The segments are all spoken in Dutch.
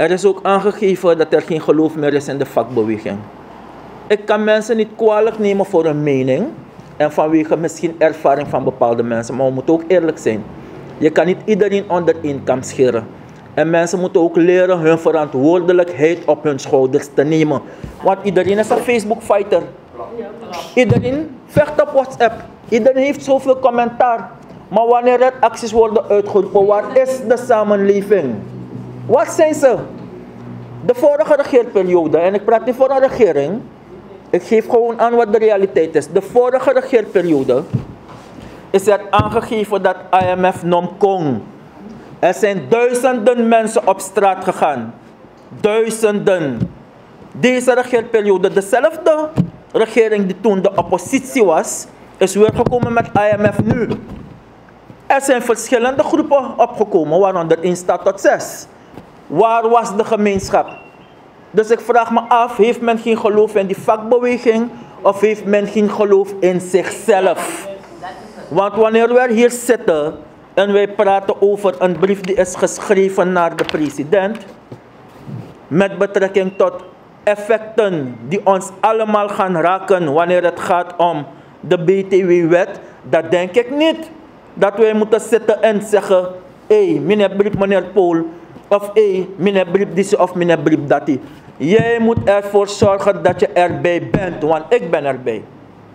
Er is ook aangegeven dat er geen geloof meer is in de vakbeweging. Ik kan mensen niet kwalijk nemen voor een mening en vanwege misschien ervaring van bepaalde mensen, maar we moeten ook eerlijk zijn. Je kan niet iedereen onder één kam scheren. En mensen moeten ook leren hun verantwoordelijkheid op hun schouders te nemen. Want iedereen is een Facebook-fighter. Iedereen vecht op WhatsApp. Iedereen heeft zoveel commentaar. Maar wanneer er acties worden uitgeroepen, waar is de samenleving? Wat zijn ze? De vorige regeerperiode, en ik praat niet voor een regering, ik geef gewoon aan wat de realiteit is. De vorige regeerperiode is er aangegeven dat IMF nom kon. Er zijn duizenden mensen op straat gegaan. Duizenden. Deze regeerperiode, dezelfde regering die toen de oppositie was, is weer gekomen met IMF nu. Er zijn verschillende groepen opgekomen, waaronder 1 staat tot 6. Waar was de gemeenschap? Dus ik vraag me af, heeft men geen geloof in die vakbeweging of heeft men geen geloof in zichzelf? Want wanneer wij hier zitten en wij praten over een brief die is geschreven naar de president met betrekking tot effecten die ons allemaal gaan raken wanneer het gaat om de BTW-wet, dat denk ik niet. Dat wij moeten zitten en zeggen, meneer Paul, of meneer Briep Disse of meneer Briep Dati. Jij moet ervoor zorgen dat je erbij bent, want ik ben erbij.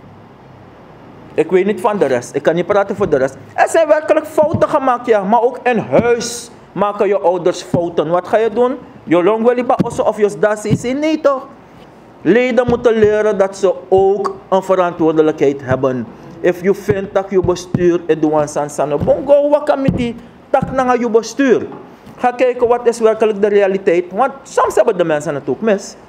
Ik weet niet van de rest, ik kan niet praten voor de rest. Er zijn werkelijk fouten gemaakt, ja, maar ook in huis maken je ouders fouten. Wat ga je doen? Je longweliba of je dasi, nee toch? Leden moeten leren dat ze ook een verantwoordelijkheid hebben. If you vindt dat je bestuur is doen san bongo wakamiti tak na je bestuur. Ga kijken wat is werkelijk de realiteit, want soms hebben de mensen het ook mis.